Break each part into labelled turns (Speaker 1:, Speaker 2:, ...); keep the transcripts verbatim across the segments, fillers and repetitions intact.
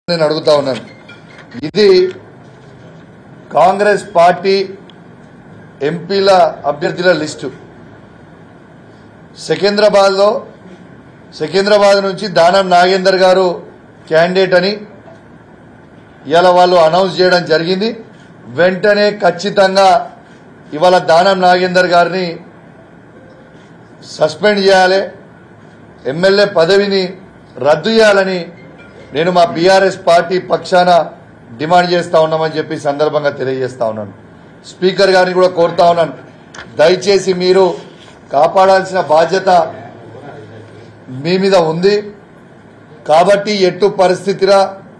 Speaker 1: నేను అడుగుతా ఉన్నాను. ఇది కాంగ్రెస్ పార్టీ ఎంపీల అభ్యర్థుల లిస్టు. సికింద్రాబాద్లో సికింద్రాబాద్ నుంచి దానం నాగేందర్ గారు క్యాండిడేట్ అని ఇవాళ వాళ్ళు అనౌన్స్ చేయడం జరిగింది. వెంటనే ఖచ్చితంగా ఇవాళ దానం నాగేందర్ గారిని సస్పెండ్ చేయాలి, ఎమ్మెల్యే పదవిని రద్దు చేయాలని నేను మా బీఆర్ఎస్ పార్టీ పక్షాన డిమాండ్ చేస్తా ఉన్నామని చెప్పి సందర్భంగా తెలియజేస్తా ఉన్నాను. స్పీకర్ గారిని కూడా కోరుతా ఉన్నాను, దయచేసి మీరు కాపాడాల్సిన బాధ్యత మీ మీద ఉంది కాబట్టి ఎట్టు పరిస్థితిరా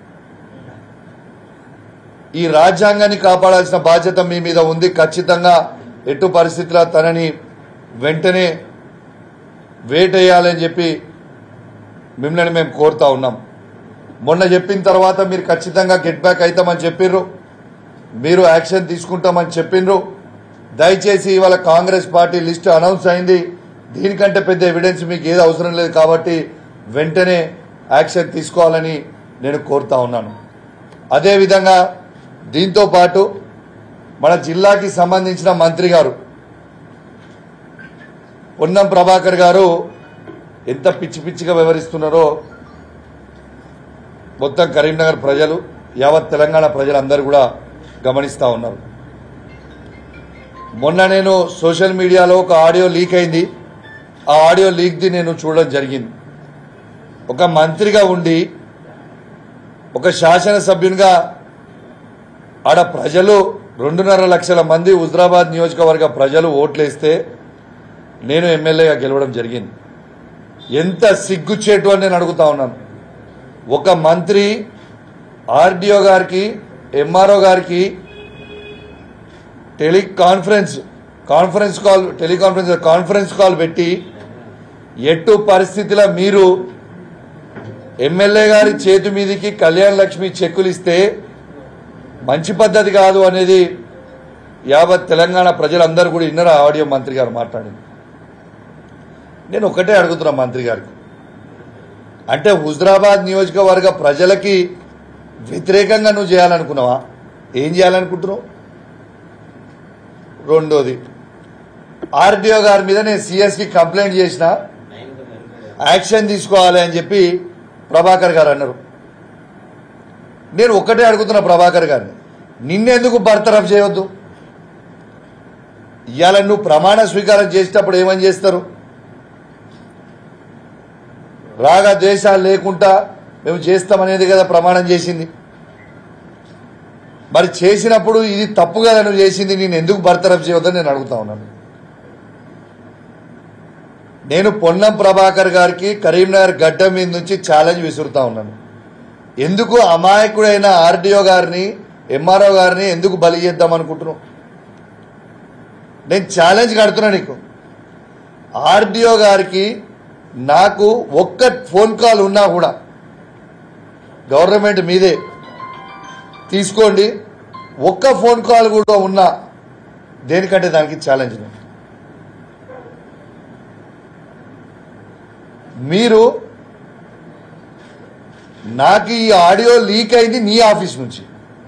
Speaker 1: ఈ రాజ్యాంగాన్ని కాపాడాల్సిన బాధ్యత మీ మీద ఉంది. ఖచ్చితంగా ఎట్టు పరిస్థితిలో తనని వెంటనే వేటేయాలని చెప్పి మిమ్మల్ని మేము కోరుతా ఉన్నాం. మొన్న చెప్పిన తర్వాత మీరు ఖచ్చితంగా గెట్ బ్యాక్ అవుతామని చెప్పిర్రు, మీరు యాక్షన్ తీసుకుంటామని చెప్పిండ్రు. దయచేసి ఇవాళ కాంగ్రెస్ పార్టీ లిస్టు అనౌన్స్ అయింది, దీనికంటే పెద్ద ఎవిడెన్స్ మీకు ఏది అవసరం లేదు కాబట్టి వెంటనే యాక్షన్ తీసుకోవాలని నేను కోరుతా ఉన్నాను. అదేవిధంగా దీంతో పాటు మన జిల్లాకి సంబంధించిన మంత్రి గారు పొన్నం ప్రభాకర్ గారు ఎంత పిచ్చి పిచ్చిగా వ్యవహరిస్తున్నారో మొత్తం కరీంనగర్ ప్రజలు, యావత్ తెలంగాణ ప్రజలందరూ కూడా గమనిస్తూ ఉన్నారు. మొన్న నేను సోషల్ మీడియాలో ఒక ఆడియో లీక్ అయింది, ఆ ఆడియో లీక్ది నేను చూడడం జరిగింది. ఒక మంత్రిగా ఉండి ఒక శాసనసభ్యునిగా ఆడ ప్రజలు రెండున్నర లక్షల మంది హుజరాబాద్ నియోజకవర్గ ప్రజలు ఓట్లేస్తే నేను ఎమ్మెల్యేగా గెలవడం జరిగింది. ఎంత సిగ్గుచేటు అని నేను అడుగుతా ఉన్నాను. ఒక మంత్రి ఆర్డీఓ గారికి ఎంఆర్ఓ గారికి teleconference conference call teleconference conference call పెట్టి ఎట్టు పరిస్థితిలో మీరు ఎమ్మెల్యే గారి చేతి మీదకి కళ్యాణ లక్ష్మి చెక్కులు ఇస్తే మంచి పద్ధతి కాదు అనేది యావత్ తెలంగాణ ప్రజలందరూ కూడా విన్నారు. ఆడియో మంత్రి గారు మాట్లాడింది. నేను ఒకటే అడుగుతున్నా మంత్రి గారికి, అంటే హుజరాబాద్ నియోజకవర్గ ప్రజలకి వ్యతిరేకంగా నువ్వు చేయాలనుకున్నావా? ఏం చేయాలనుకుంటున్నావు? రెండోది, ఆర్డీఓ గారి మీద నేను సిఎస్కి కంప్లైంట్ చేసిన, యాక్షన్ తీసుకోవాలి అని చెప్పి ప్రభాకర్ గారు అన్నారు. నేను ఒక్కటే అడుగుతున్నా ప్రభాకర్ గారిని, నిన్నెందుకు బర్తరఫ్ చేయొద్దు? ఇవాళ నువ్వు ప్రమాణ స్వీకారం చేసేటప్పుడు ఏమని చేస్తారు? రాగ ద్వేషాలు లేకుండా మేము చేస్తామనేది కదా ప్రమాణం చేసింది. మరి చేసినప్పుడు ఇది తప్పు కదా నువ్వు చేసింది, నేను ఎందుకు బర్తరఫ్ చేయవద్దని నేను అడుగుతా ఉన్నాను. నేను పొన్నం ప్రభాకర్ గారికి కరీంనగర్ గడ్డ మీద నుంచి ఛాలెంజ్ విసురుతా ఉన్నాను. ఎందుకు అమాయకుడైన ఆర్డీఓ గారిని ఎంఆర్ఓ గారిని ఎందుకు బలి చేద్దాం అనుకుంటున్నావు? నేను ఛాలెంజ్ కడుతున్నా నీకు. ఆర్డీఓ గారికి నాకు ఒక్క ఫోన్ కాల్ ఉన్నా కూడా గవర్నమెంట్ మీదే తీసుకోండి, ఒక్క ఫోన్ కాల్ కూడా ఉన్నా దేనికంటే దానికి ఛాలెంజ్. మీరు నాకు ఈ ఆడియో లీక్ అయింది నీ ఆఫీస్ నుంచి,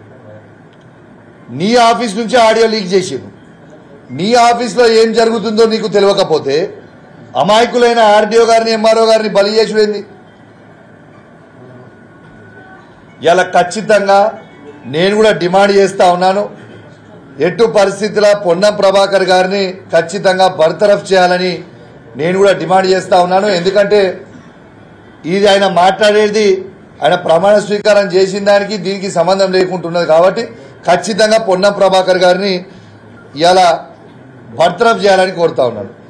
Speaker 1: నీ ఆఫీస్ నుంచి ఆడియో లీక్ చేసారు. నీ ఆఫీస్లో ఏం జరుగుతుందో నీకు తెలియకపోతే అమాయకులైన ఆర్డీఓ గారిని ఎంఆర్ఓ గారిని బలి చేసుడేంది? ఇలా ఖచ్చితంగా నేను కూడా డిమాండ్ చేస్తా ఉన్నాను, ఎటు పరిస్థితుల్లో పొన్నం ప్రభాకర్ గారిని ఖచ్చితంగా బర్తరఫ్ చేయాలని నేను కూడా డిమాండ్ చేస్తా ఉన్నాను. ఎందుకంటే ఇది ఆయన మాట్లాడేది ఆయన ప్రమాణ స్వీకారం చేసిన దానికి దీనికి సంబంధం లేకుంటున్నది కాబట్టి ఖచ్చితంగా పొన్నం ప్రభాకర్ గారిని ఇలా బర్తరఫ్ చేయాలని కోరుతా ఉన్నాను.